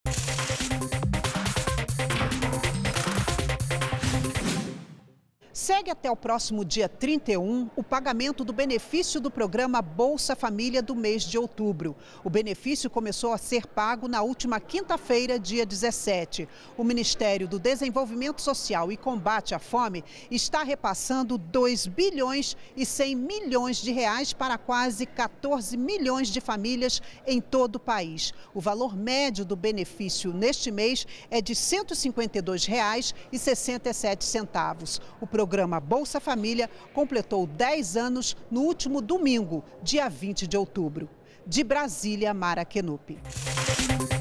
Segue até o próximo dia 31 o pagamento do benefício do programa Bolsa Família do mês de outubro. O benefício começou a ser pago na última quinta-feira, dia 17. O Ministério do Desenvolvimento Social e Combate à Fome está repassando 2 bilhões e 100 milhões de reais para quase 14 milhões de famílias em todo o país. O valor médio do benefício neste mês é de R$ 152,67. O programa Bolsa Família completou 10 anos no último domingo, dia 20 de outubro. De Brasília, Mara Kenupi.